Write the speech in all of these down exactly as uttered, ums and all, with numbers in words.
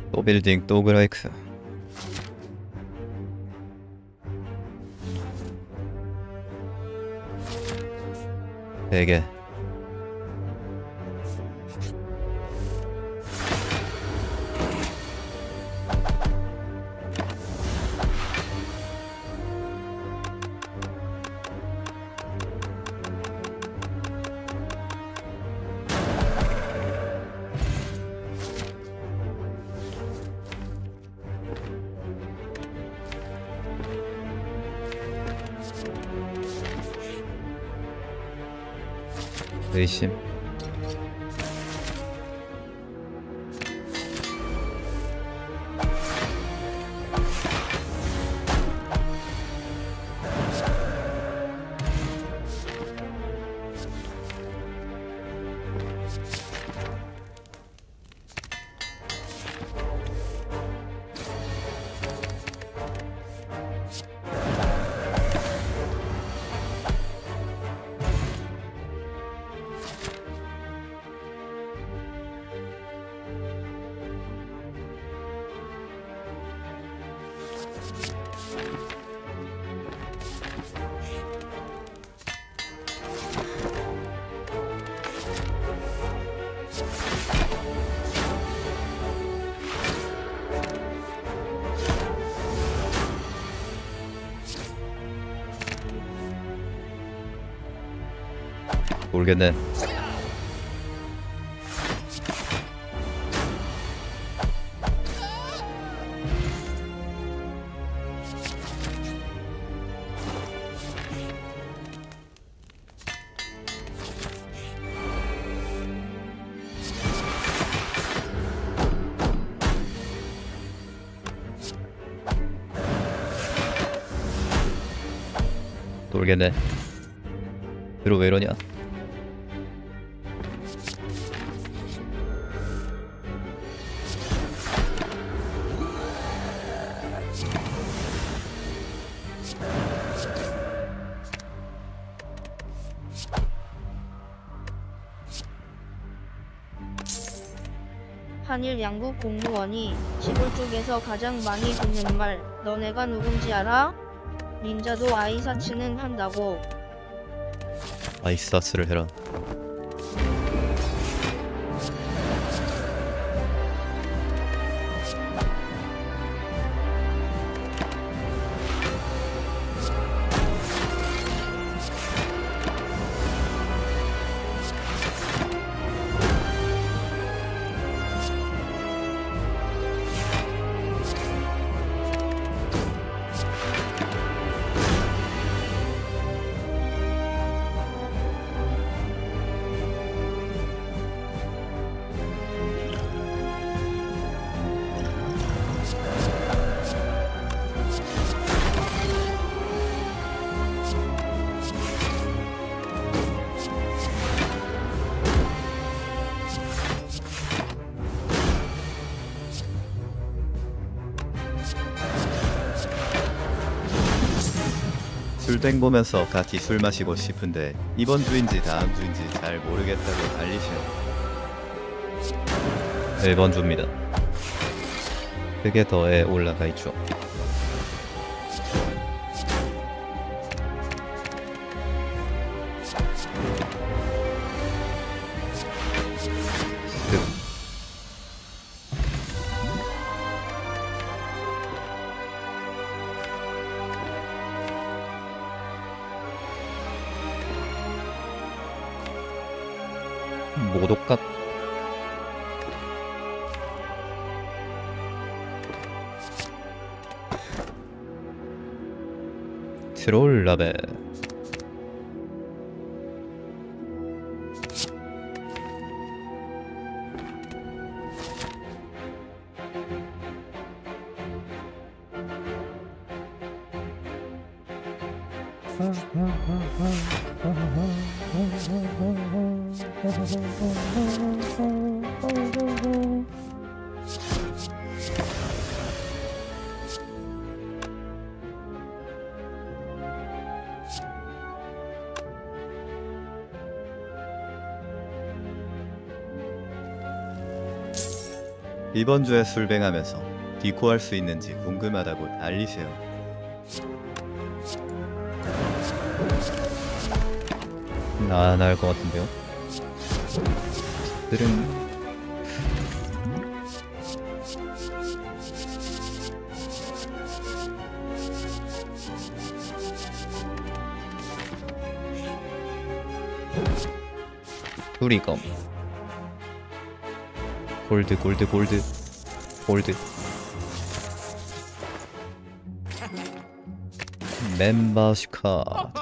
또 빌딩 또 그라이크. 되게 의심. 모르겠네. 모르겠네. 뒤로 왜 이러냐? 한일 양국 공무원이 시골 쪽에서 가장 많이 듣는 말, 너네가 누군지 알아? 닌자도 아이사츠는 한다고. 아이스다스를 해라. 술땡 보면서 같이 술 마시고 싶은데 이번 주인지 다음 주인지 잘 모르겠다고 알리시네. 일 번 주입니다. 그게 더에 올라가 있죠. 모독각. 트롤 라벨. 이번 주에 술뱅하면서 디코할 수 있는지 궁금하다고 알리세요. 안 할 것 같은데요? 들은 수리검 골드 골드 골드 골드 멤버십 카드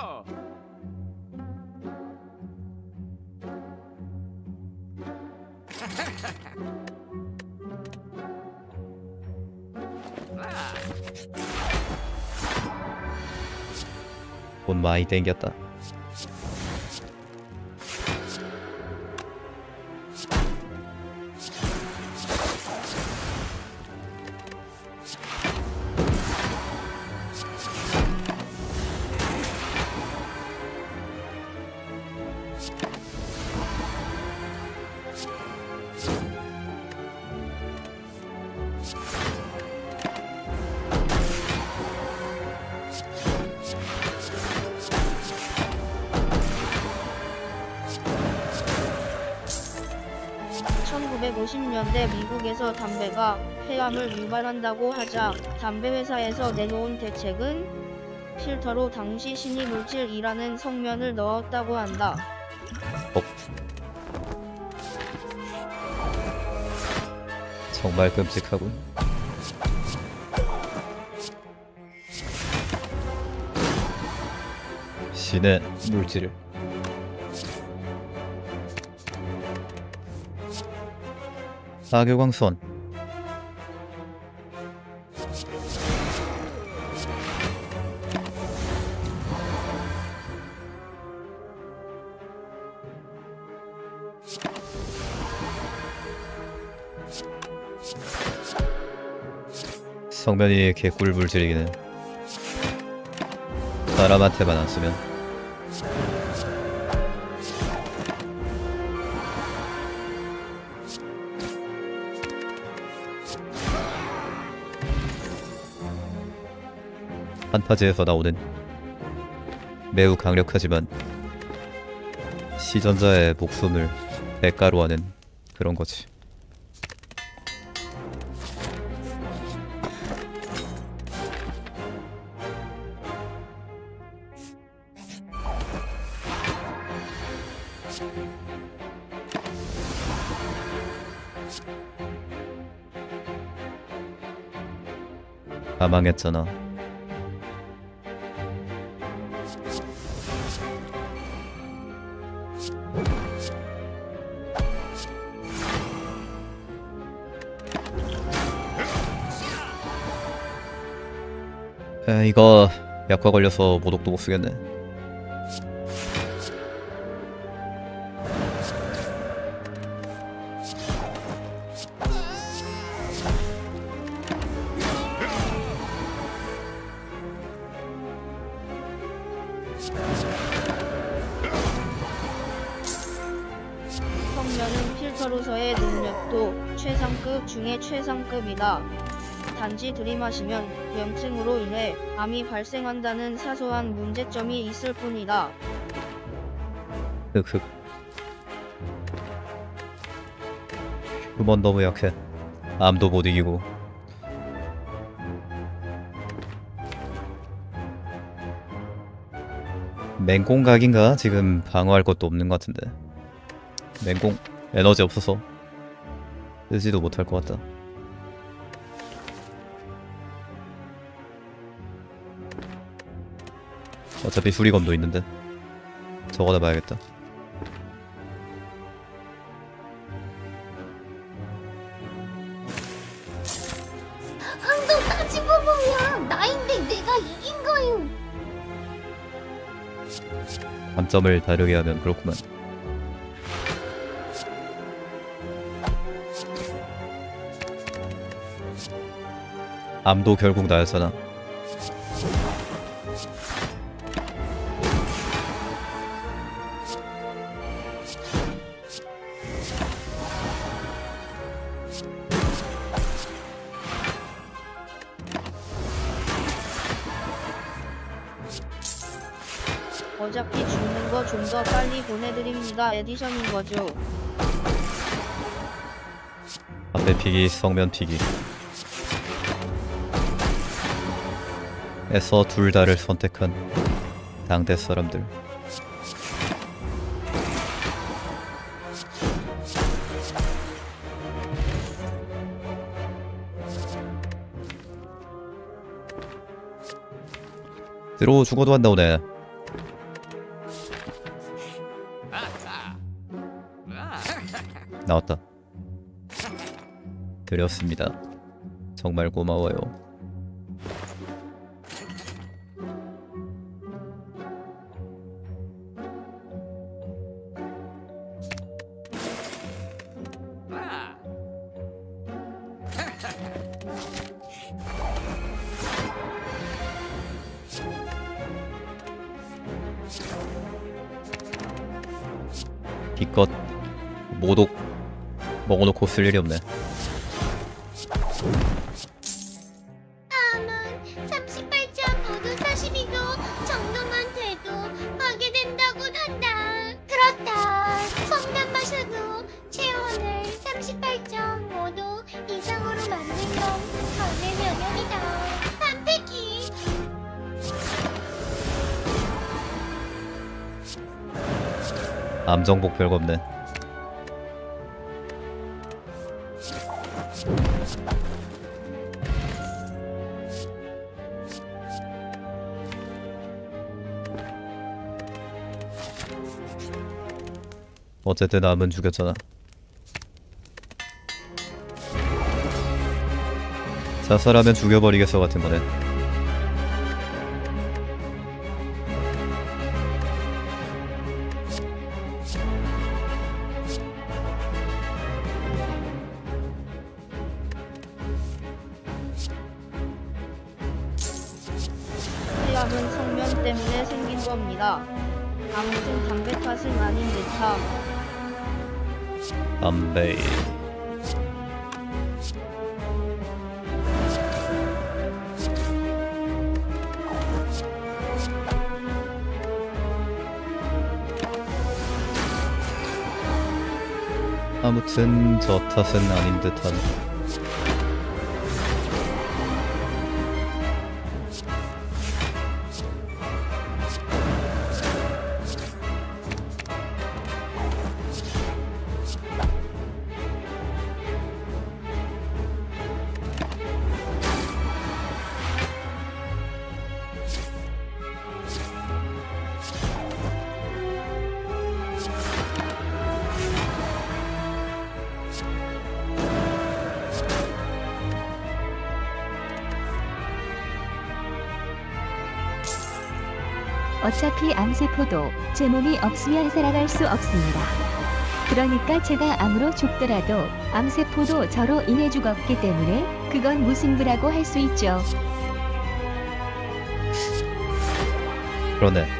돈 많이 땡겼다. 천구백오십 년대 미국에서 담배가 폐암을 유발한다고 하자 담배 회사에서 내놓은 대책은 필터로 당시 신이물질이라는 성면을 넣었다고 한다. 어. 정말 끔찍하군. 신의 물질을 사교광선 성면이 개꿀 물질이기는 사람한테만 안 쓰면 판타지에서 나오는 매우 강력하지만 시전자의 목숨을 대가로 하는 그런 거지. 다 망했잖아. 에, 이거 약화 걸려서 모독도 못 쓰겠네. 성면은 필터로서의 능력도 최상급 중의 최상급이다. 단지 들이마시면 염증으로 인해 암이 발생한다는 사소한 문제점이 있을 뿐이다. 흑흑. 휴먼 너무 약해. 암도 못 이기고. 맹공각인가? 지금 방어할 것도 없는 것 같은데. 맹공 에너지 없어서 쓰지도 못할 것 같다. 어차피 수리검도 있는데 저거나 봐야겠다. 항상 따지고 보면 나인데 내가 이긴 거요. 관점을 다르게 하면 그렇구만. 암도 결국 나였잖아. 어차피 죽는 거 좀 더 빨리 보내드립니다. 에디션인 거죠. 담배 피기, 성면 피기. 에서 둘 다를 선택한 당대 사람들. 들어 죽어도 한다 오네. 나왔다. 드렸습니다. 정말 고마워요. 기껏 모독 먹어놓고 쓸 일이 없네. 다음은 삼십팔 점 오 도 사십이 도 정도만 돼도 하게 된다고 한다. 그렇다. 성난 마셔도 체온을 삼십팔 점 오 도 이상으로 만든 건 건의 면역이다. 반패기. 암정복 별거 없네. 어쨌든 남은 죽였잖아. 자살하면 죽여버리겠어 같은 거네. 폐암은 성면 때문에 생긴 겁니다. 아무튼 담배 탓은 아닌 듯함. 담배. 아무튼 저 탓은 아닌 듯한. 어차피 암세포도 제 몸이 없으면 살아갈 수 없습니다. 그러니까 제가 암으로 죽더라도 암세포도 저로 인해 죽었기 때문에 그건 무승부라고 할 수 있죠. 그러네.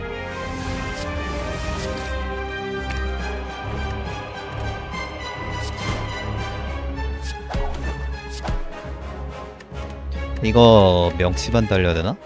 이거 명치만 달려야 되나?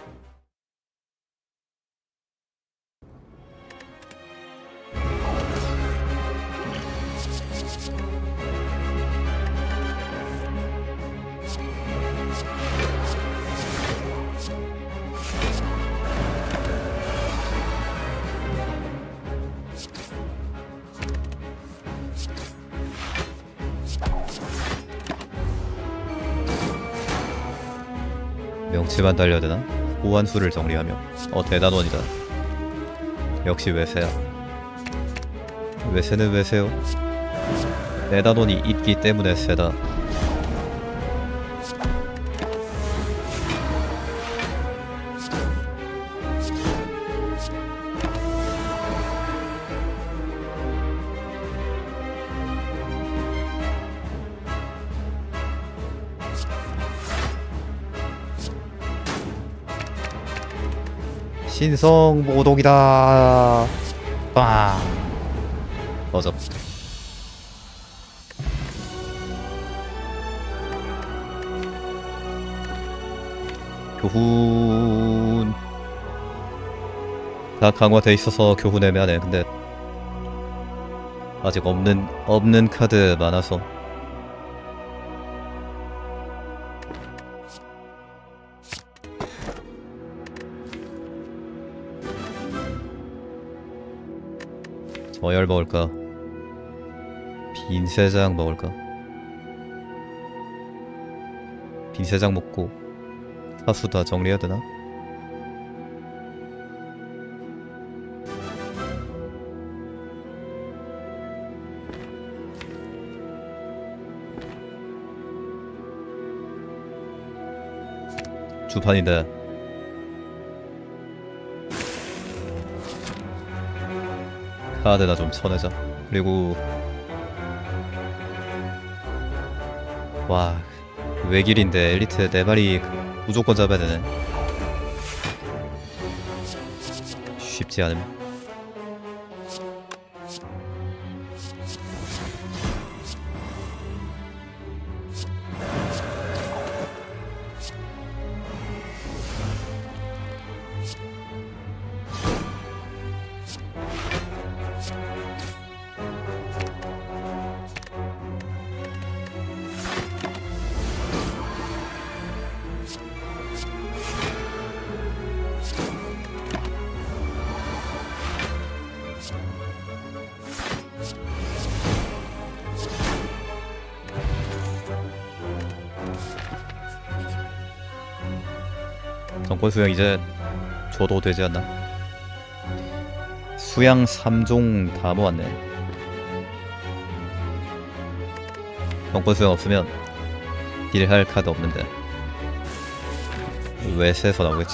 명치만 달려야 되나? 호환수를 정리하며. 어, 대단원이다. 역시 외세야. 외세는 외세요. 대단원이 있기 때문에 세다. 신성 모독이다. 빵. 맞아. 교훈. 다 강화돼 있어서 교훈 애매하네. 근데 아직 없는 없는 카드 많아서. 저열 먹을까? 빈세장 먹을까? 빈세장 먹고 사수 다 정리해야 되나? 주판인데 카드나 좀 쳐내자. 그리고 와 외길인데 엘리트 네 마리 무조건 잡아야 되네. 쉽지 않음. 정권 수양 이제 줘도 되지 않나? 수양 삼 종 다 모았네. 정권 수양 없으면 딜할 카드 없는데 외세에서 나오겠지.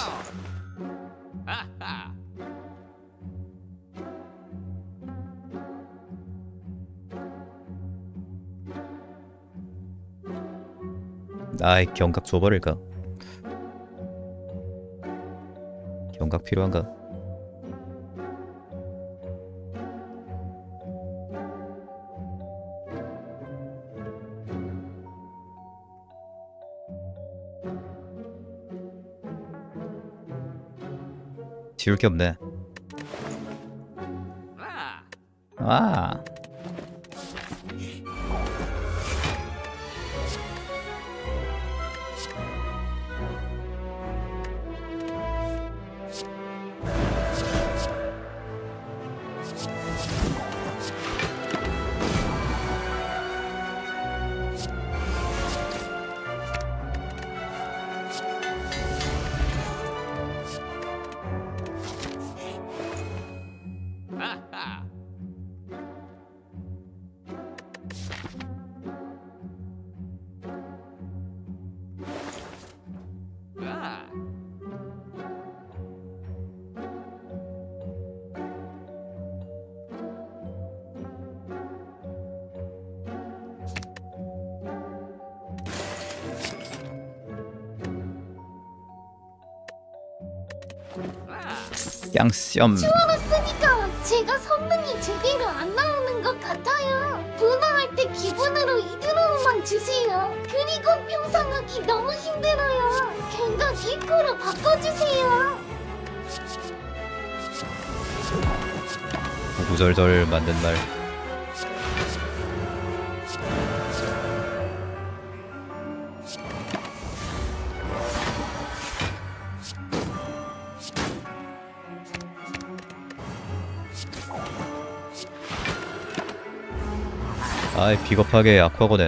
아이 경각 줘버릴까? 경각 필요한가? 지울 게 없네. 아. 양쌈. 치워놨으니까 제가 성능이 제대로 안 나오는 것 같아요. 분화할 때 기본으로 이드로우만 주세요. 그리고 평상하기 너무 힘들어요. 갱각 일 코로 바꿔주세요. 구구절절 만든 말. 아이 비겁하게 아쿠아거네.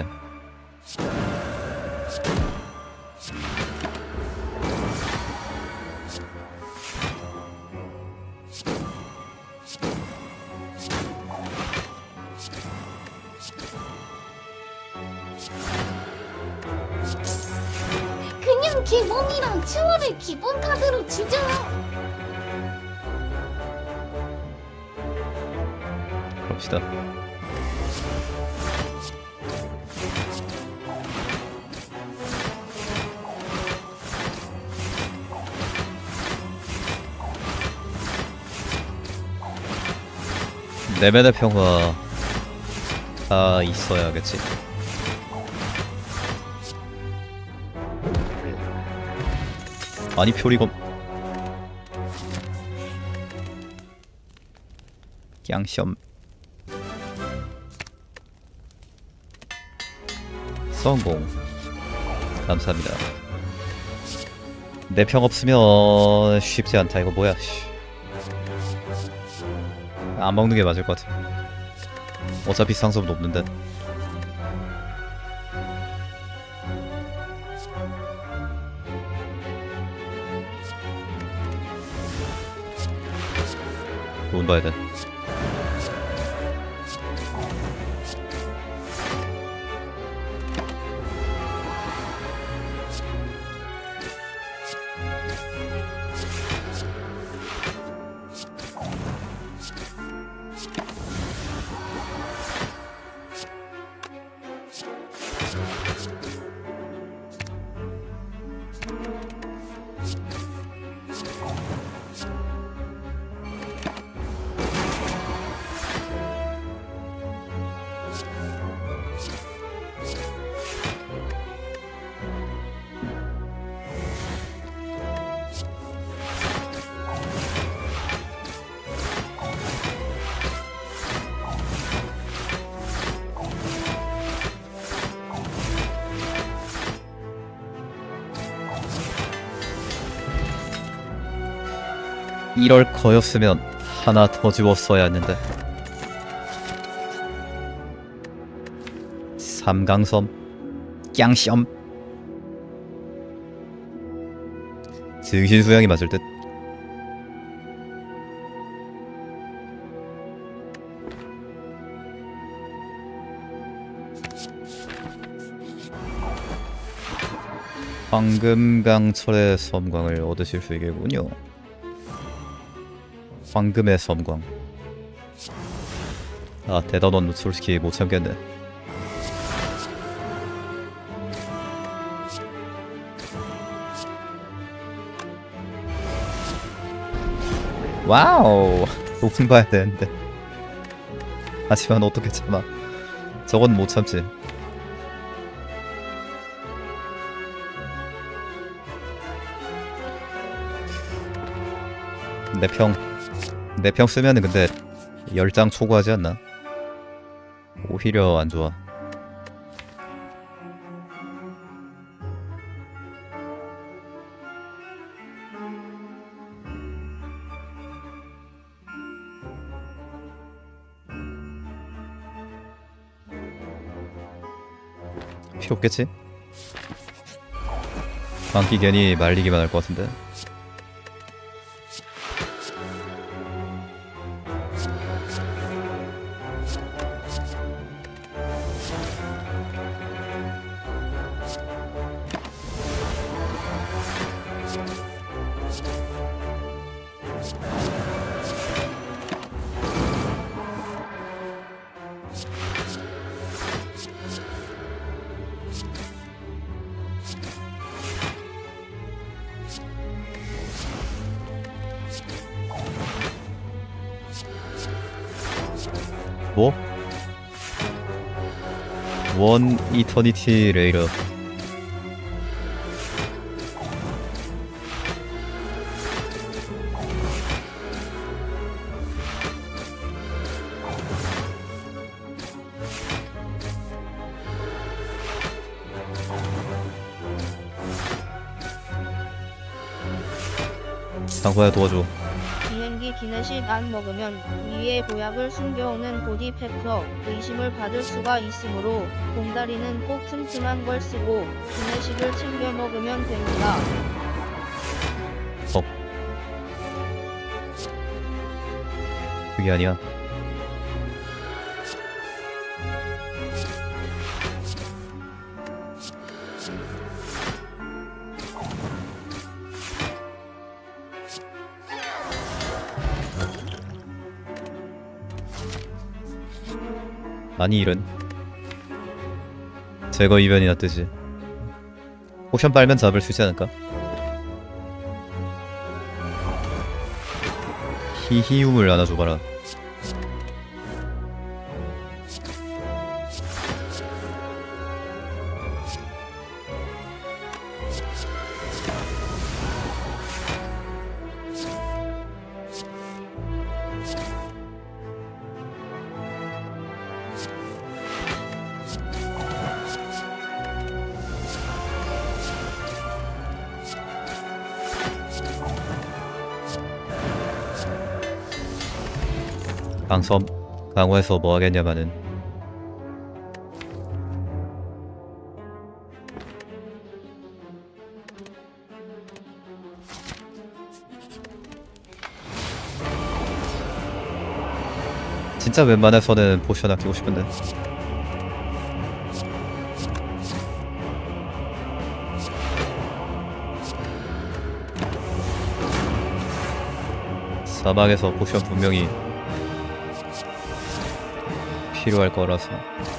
그냥 기본이랑 치워를 기본 카드로 주죠. 그럽시다. 내면의 평화 다 있어야겠지. 아니 표리검 깡시엄. 성공. 감사합니다. 내 평 없으면 쉽지 않다. 이거 뭐야? 씨. 안 먹는 게 맞을 것 같아. 어차피 상점 높는데. 돈 봐야 돼. 이럴 거였으면 하나 더 집었어야 했는데. 삼강섬 깡시엄. 증신수양이 맞을 듯. 황금강철의 섬광을 얻으실 수 있겠군요. 황금의 섬광. 아, 대단원 솔직히 못 참겠네. 와우, 높은 봐야 되는데. 하지만 어떻게 참아? 저건 못 참지. 내 평, 내 평 쓰면은 근데 열 장 초과하지 않나? 오히려 안 좋아. 필요 없겠지? 방귀 괜히 말리기만 할 것 같은데. 뭐? 원 이터니티 레이더. 상호야 도와줘. 비행기 기내식 안 먹으면 위에 보약을 숨겨오는 보디 팩터 의심을 받을 수가 있으므로 봉다리는 꼭 튼튼한 걸 쓰고 기내식을 챙겨 먹으면 됩니다. 어. 그게 아니야. 아니 이런. 제거 이변이나 뜨지. 포션 빨면 잡을 수 있지 않을까? 히히움을 안아줘봐라. 강섬 강화해서 뭐 하겠냐마는 진짜 웬만해서는 포션 아끼고 싶은데 사막에서 포션 분명히 필요할 거라서.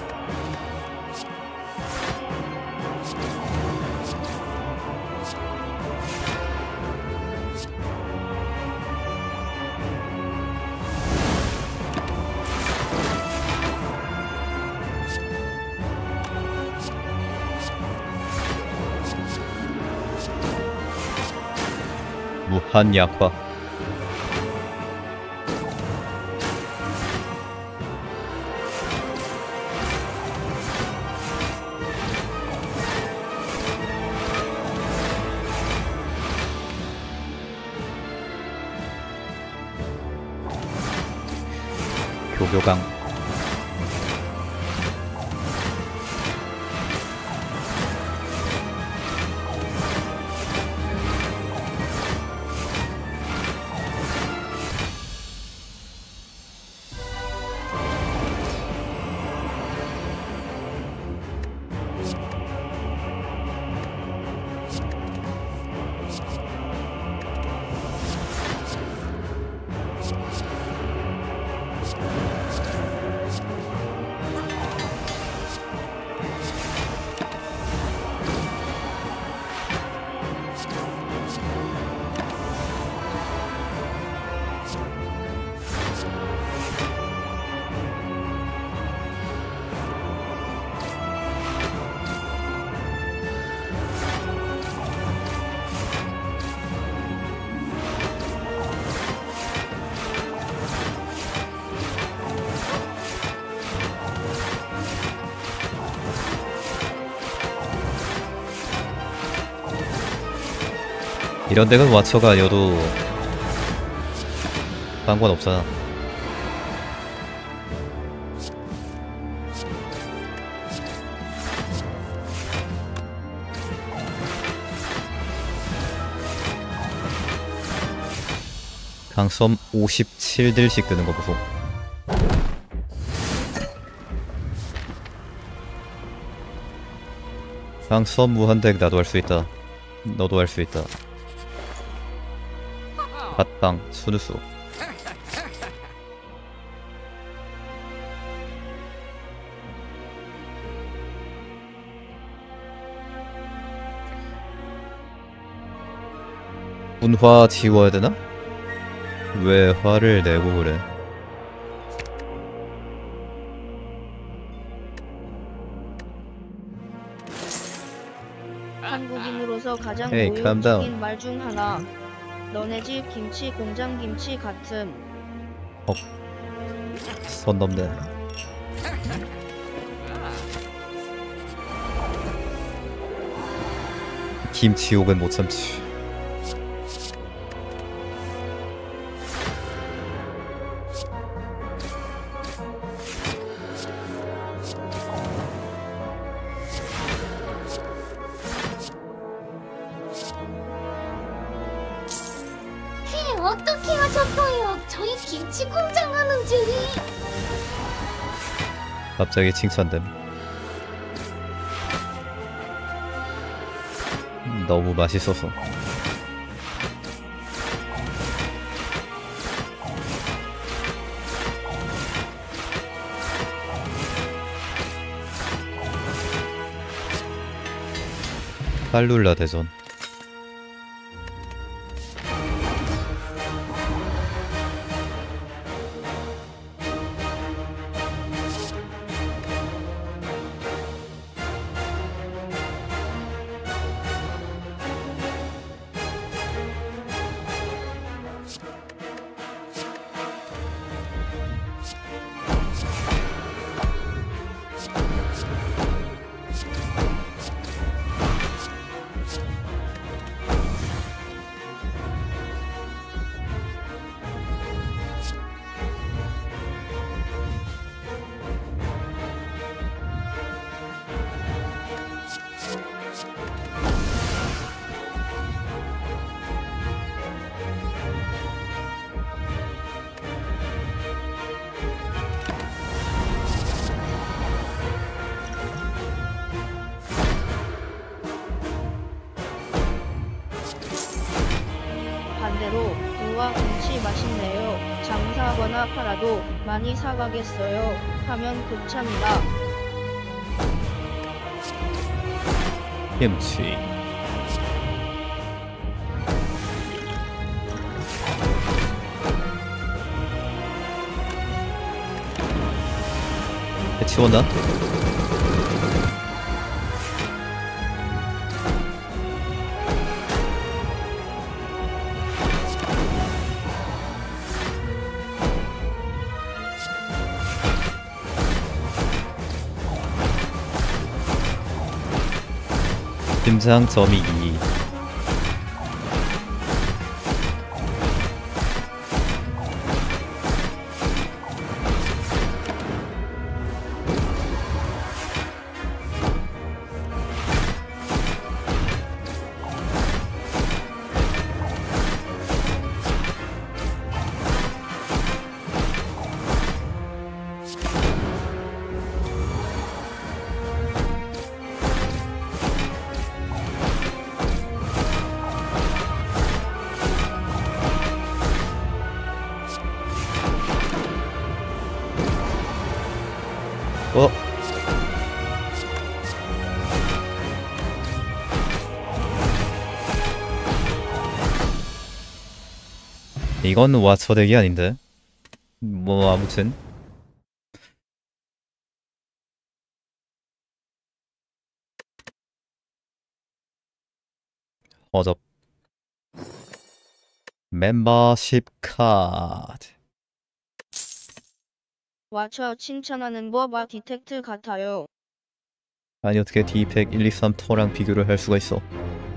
무한 약화. 교교강. 이런 덱은 와처가 아니어도 상관없잖아. 강섬 오십칠 딜씩 드는 거 보소. 강섬 무한덱 나도 할 수 있다. 너도 할 수 있다. 밭방 수누수. 분화 지워야 되나? 왜 화를 내고 그래? 한국인으로서 가장 Hey, calm down. 모욕적인 말 중 하나. 너네 집 김치 공장 김치 같음. 선 넘네. 김치욕은 못 참지. 그게 어떻게 하셨어요? 저희 김치 공장 하는 줄이. 갑자기 칭찬됨. 너무 맛있어서. 칼룰라 대전. 반대로 우와 김치 맛있네요. 장사하거나 팔아도 많이 사가겠어요. 하면 극찬이다. 김치. 배치원다. 김장 점이기. 어? 이건 와처덱이 아닌데. 뭐 아무튼 어접 멤버십 카드. 와처 칭찬하는 버바 디텍트 같아요. 아니 어떻게 디백 일, 이, 삼 터랑 비교를 할 수가 있어.